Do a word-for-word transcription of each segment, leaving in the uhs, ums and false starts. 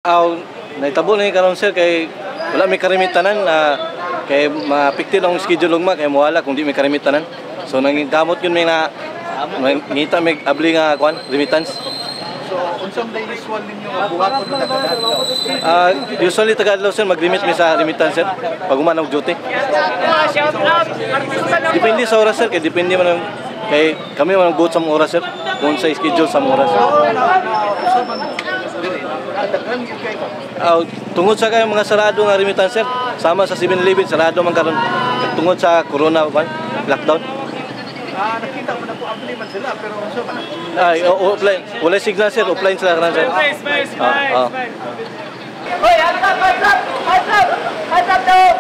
Aw, naitabo na yung karon sir kay wala may karimitanan na kay mapikti ang schedule ugma kay mawala kung di may karimitanan. So nanggamot yun may na ngita may abli nga kwan remittance. So unsang day usual ninyo nga buhaton na tagadlaw? Ah, usually tagadlaw sir mag-remit mi sa remittance sir pag uman og duty. Depende sa oras sir kay depende man kay kami man buot sa mga oras sir kung sa schedule sa mga oras. Uh, tungod sa kay mga sarado nga remittance sir, sama sa seven eleven sarado man karon tungod sa corona ba lockdown. Ah, nakita mo na po abli man sila pero unsa man? Ay, offline. Wala signal sir, offline sila karon sir. Space, space, space. Ah, ah. Hoy, hands up, hands up, hands up, hands up daw.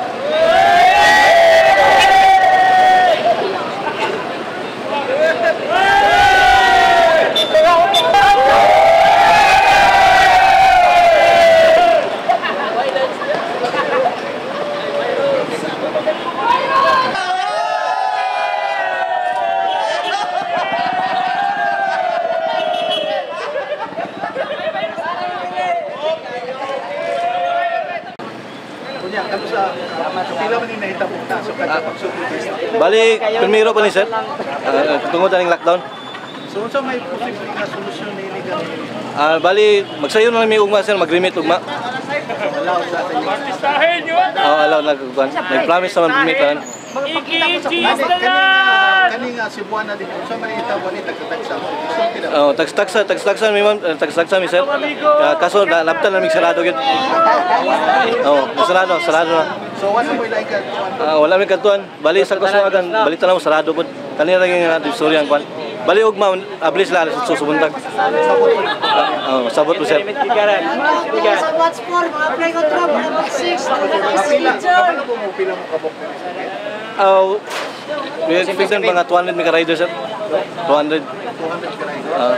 Kunya kamo sa pila man ni nahitabo na so kada pagsugod. Bali, primero pa ni sir. Uh, tungod ang lockdown. So unsa may posible nga solusyon ni ni gani? Ah, bali magsayon na mi ugma sir, mag-remit ugma. Allow sa atin. Artistahin nyo. Oh, alaw na kuan. Nag-promise naman permitan. Ikikis na lang. Kani nga Cebuana din unsa may hitabo ni tagtagsa mo. So kina. Oh, tax-taxa, tax-taxa mi ma'am, tax-taxa mi sir. Uh, kaso na labtan na mi sarado gyud. Oh, sarado, sarado na. So wala mo like ka? Ah, wala mi kadtuan. Bali sa kasuagan, bali tanaw sarado pud. Kanina lang yung istorya ang kwan. Bali ugma abli sila sa susubuntag. Oh, sabot po sir. Sa what's for mga play control mga six Kapila, kapila po mo pila mo kabok. Oh, we expect mga two hundred mi ka rider sir. two hundred. two hundred ka rin. Ah.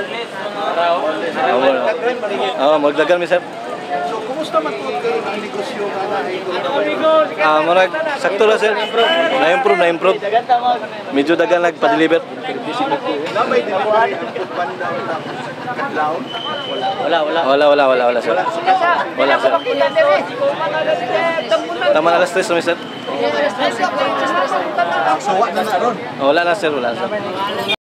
Oh, magdagan mi sir. So kumusta man po kayo ang negosyo nga na ay Ah, murag sakto ra sir. Na-improve, na-improve. Medyo dagan nagpa-deliver. Lamay delivery ang pandaw na kadlaw? Wala, wala. Wala, wala, wala, wala sir. Wala sir. Tama na alas tres mi sir. So wala na na ron. Wala na sir, wala sir.